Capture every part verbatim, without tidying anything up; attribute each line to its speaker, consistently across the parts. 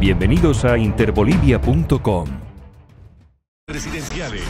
Speaker 1: Bienvenidos a interbolivia punto com.
Speaker 2: Presidenciales.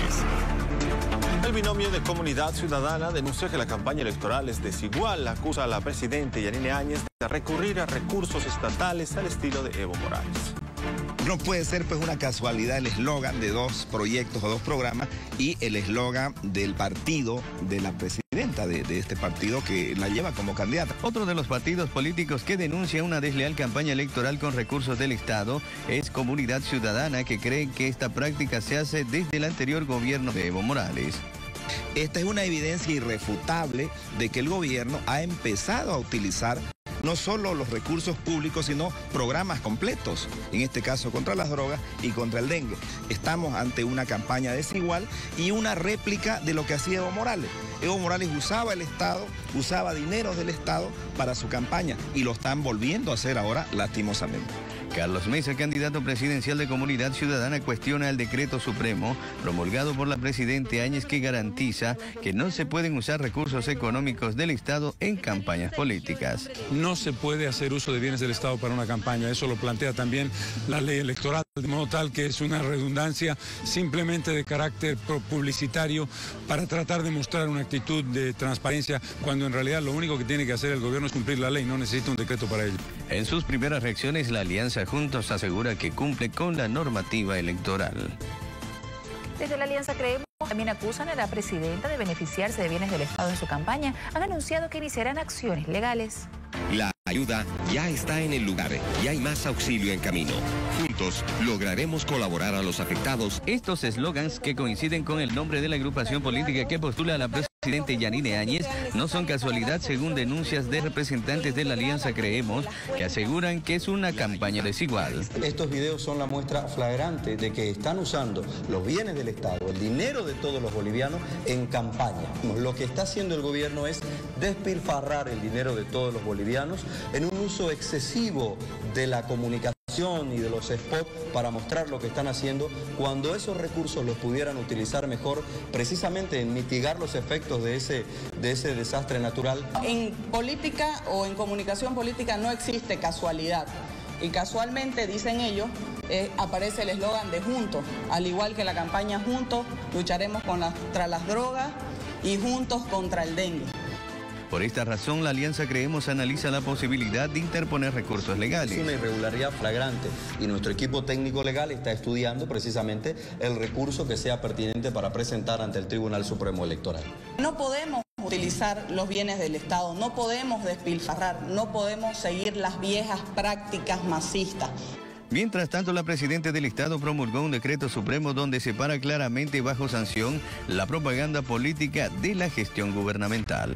Speaker 3: El binomio de Comunidad Ciudadana denuncia que la campaña electoral es desigual. Acusa a la presidenta Yanine Áñez de recurrir a recursos estatales al estilo de Evo Morales.
Speaker 4: No puede ser pues una casualidad el eslogan de dos proyectos o dos programas y el eslogan del partido de la presidenta de, de este partido que la lleva como candidata.
Speaker 5: Otro de los partidos políticos que denuncia una desleal campaña electoral con recursos del Estado es Comunidad Ciudadana, que cree que esta práctica se hace desde el anterior gobierno de Evo Morales.
Speaker 4: Esta es una evidencia irrefutable de que el gobierno ha empezado a utilizar no solo los recursos públicos, sino programas completos, en este caso contra las drogas y contra el dengue. Estamos ante una campaña desigual y una réplica de lo que hacía Evo Morales. Evo Morales usaba el Estado, usaba dinero del Estado para su campaña y lo están volviendo a hacer ahora lastimosamente.
Speaker 5: Carlos Mesa, candidato presidencial de Comunidad Ciudadana, cuestiona el decreto supremo promulgado por la presidenta Áñez que garantiza que no se pueden usar recursos económicos del Estado en campañas políticas.
Speaker 6: No se puede hacer uso de bienes del Estado para una campaña, eso lo plantea también la ley electoral, de modo tal que es una redundancia simplemente de carácter publicitario para tratar de mostrar una actitud de transparencia, cuando en realidad lo único que tiene que hacer el gobierno es cumplir la ley, no necesita un decreto para ello.
Speaker 5: En sus primeras reacciones, la Alianza Juntos asegura que cumple con la normativa electoral.
Speaker 7: Desde la Alianza Creemos también acusan a la presidenta de beneficiarse de bienes del Estado en su campaña. Han anunciado que iniciarán acciones legales.
Speaker 2: La ayuda ya está en el lugar y hay más auxilio en camino. Juntos lograremos colaborar a los afectados.
Speaker 5: Estos eslogans, que coinciden con el nombre de la agrupación política que postula a la presidenta Yanine Áñez, no son casualidad, según denuncias de representantes de la Alianza Creemos, que aseguran que es una campaña desigual.
Speaker 8: Estos videos son la muestra flagrante de que están usando los bienes del Estado, el dinero de todos los bolivianos, en campaña. Lo que está haciendo el gobierno es despilfarrar el dinero de todos los bolivianos en un uso excesivo de la comunicación y de los spots para mostrar lo que están haciendo, cuando esos recursos los pudieran utilizar mejor precisamente en mitigar los efectos de ese, de ese desastre natural.
Speaker 9: En política o en comunicación política no existe casualidad. Y casualmente, dicen ellos, eh, aparece el eslogan de Juntos, al igual que la campaña Juntos, lucharemos contra las drogas y Juntos contra el dengue.
Speaker 5: Por esta razón, la Alianza Creemos analiza la posibilidad de interponer recursos legales.
Speaker 8: Es una irregularidad flagrante y nuestro equipo técnico legal está estudiando precisamente el recurso que sea pertinente para presentar ante el Tribunal Supremo Electoral.
Speaker 9: No podemos utilizar los bienes del Estado, no podemos despilfarrar, no podemos seguir las viejas prácticas masistas.
Speaker 5: Mientras tanto, la presidenta del Estado promulgó un decreto supremo donde separa claramente bajo sanción la propaganda política de la gestión gubernamental.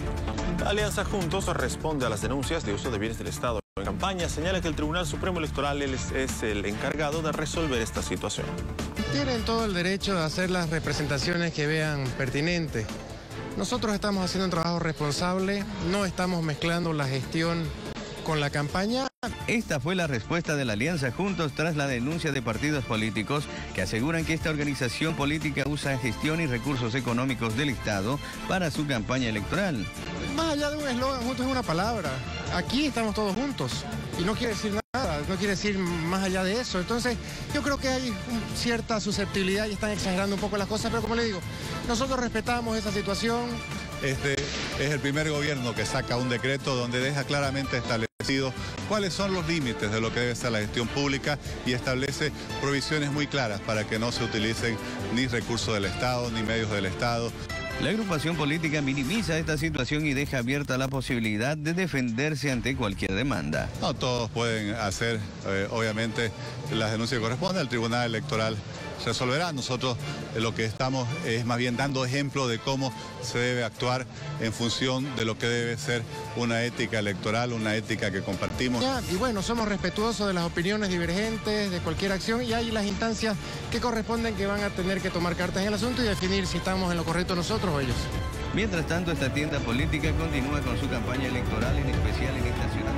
Speaker 3: La Alianza Juntos responde a las denuncias de uso de bienes del Estado en campaña. Señala que el Tribunal Supremo Electoral es, es el encargado de resolver esta situación.
Speaker 10: Tienen todo el derecho de hacer las representaciones que vean pertinentes. Nosotros estamos haciendo un trabajo responsable, no estamos mezclando la gestión con la campaña.
Speaker 5: Esta fue la respuesta de la Alianza Juntos tras la denuncia de partidos políticos que aseguran que esta organización política usa gestión y recursos económicos del Estado para su campaña electoral.
Speaker 10: Más allá de un eslogan, juntos es una palabra. Aquí estamos todos juntos y no quiere decir nada, no quiere decir más allá de eso. Entonces, yo creo que hay cierta susceptibilidad y están exagerando un poco las cosas, pero como le digo, nosotros respetamos esa situación.
Speaker 11: Este es el primer gobierno que saca un decreto donde deja claramente establecido cuáles son los límites de lo que debe ser la gestión pública y establece provisiones muy claras para que no se utilicen ni recursos del Estado ni medios del Estado.
Speaker 5: La agrupación política minimiza esta situación y deja abierta la posibilidad de defenderse ante cualquier demanda.
Speaker 11: No todos pueden hacer, eh, obviamente, las denuncias que corresponden. El Tribunal Electoral resolverá. Nosotros eh, lo que estamos es más bien dando ejemplo de cómo se debe actuar en función de lo que debe ser una ética electoral, una ética que compartimos.
Speaker 10: Ya, y bueno, somos respetuosos de las opiniones divergentes, de cualquier acción, y hay las instancias que corresponden que van a tener que tomar cartas en el asunto y definir si estamos en lo correcto nosotros o ellos.
Speaker 5: Mientras tanto, esta tienda política continúa con su campaña electoral, en especial en esta ciudad.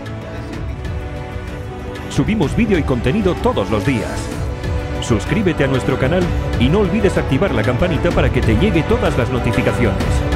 Speaker 1: Subimos vídeo y contenido todos los días. Suscríbete a nuestro canal y no olvides activar la campanita para que te llegue todas las notificaciones.